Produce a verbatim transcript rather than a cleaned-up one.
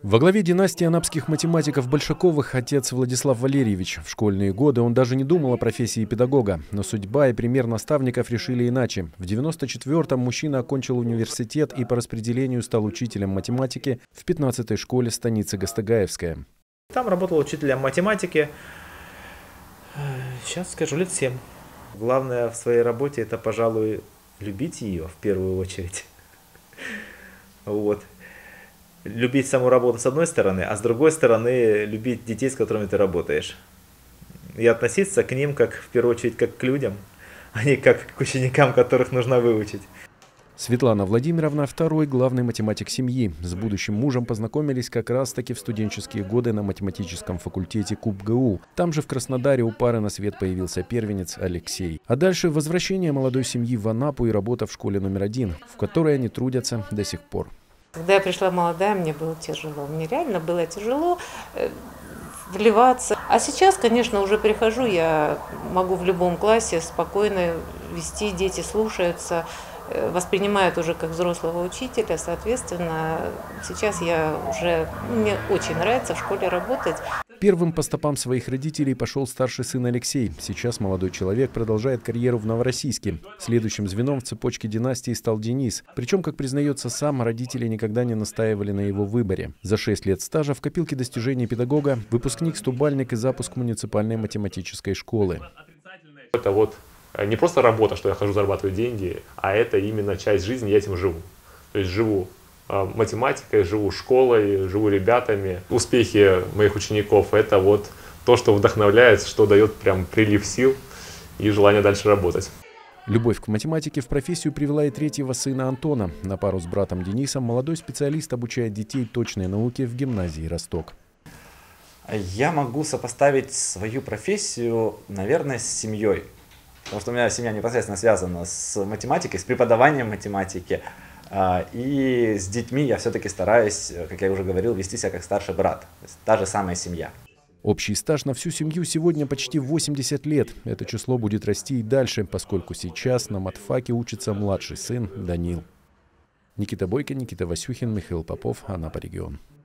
Во главе династии анапских математиков Большаковых отец Владислав Валерьевич. В школьные годы он даже не думал о профессии педагога. Но судьба и пример наставников решили иначе. В девяносто четвёртом мужчина окончил университет и по распределению стал учителем математики в пятнадцатой школе станицы Гастагаевская. Там работал учителем математики, сейчас скажу, лет семь. Главное в своей работе — это, пожалуй, любить ее в первую очередь. Вот. Любить саму работу с одной стороны, а с другой стороны любить детей, с которыми ты работаешь. И относиться к ним, как в первую очередь, как к людям, а не как к ученикам, которых нужно выучить. Светлана Владимировна – второй главный математик семьи. С будущим мужем познакомились как раз-таки в студенческие годы на математическом факультете КубГУ. Там же в Краснодаре у пары на свет появился первенец Алексей. А дальше возвращение молодой семьи в Анапу и работа в школе номер один, в которой они трудятся до сих пор. Когда я пришла молодая, мне было тяжело. Мне реально было тяжело вливаться. А сейчас, конечно, уже прихожу, я могу в любом классе спокойно вести, дети слушаются, воспринимают уже как взрослого учителя. Соответственно, сейчас я уже, мне очень нравится в школе работать. Первым по стопам своих родителей пошел старший сын Алексей. Сейчас молодой человек продолжает карьеру в Новороссийске. Следующим звеном в цепочке династии стал Денис. Причем, как признается сам, родители никогда не настаивали на его выборе. За шесть лет стажа в копилке достижений педагога выпускник, стубальник и запуск муниципальной математической школы. Это вот не просто работа, что я хожу зарабатываю деньги, а это именно часть жизни, я этим живу. То есть живу математикой, живу школой, живу ребятами. Успехи моих учеников – это вот то, что вдохновляет, что дает прям прилив сил и желание дальше работать. Любовь к математике в профессию привела и третьего сына Антона. На пару с братом Денисом молодой специалист обучает детей точной науке в гимназии «Росток». Я могу сопоставить свою профессию, наверное, с семьей. Потому что у меня семья непосредственно связана с математикой, с преподаванием математики. И с детьми я все-таки стараюсь, как я уже говорил, вести себя как старший брат. То есть та же самая семья. Общий стаж на всю семью сегодня почти восемьдесят лет. Это число будет расти и дальше, поскольку сейчас на матфаке учится младший сын Данил. Никита Бойко, Никита Васюхин, Михаил Попов, Анапа регион.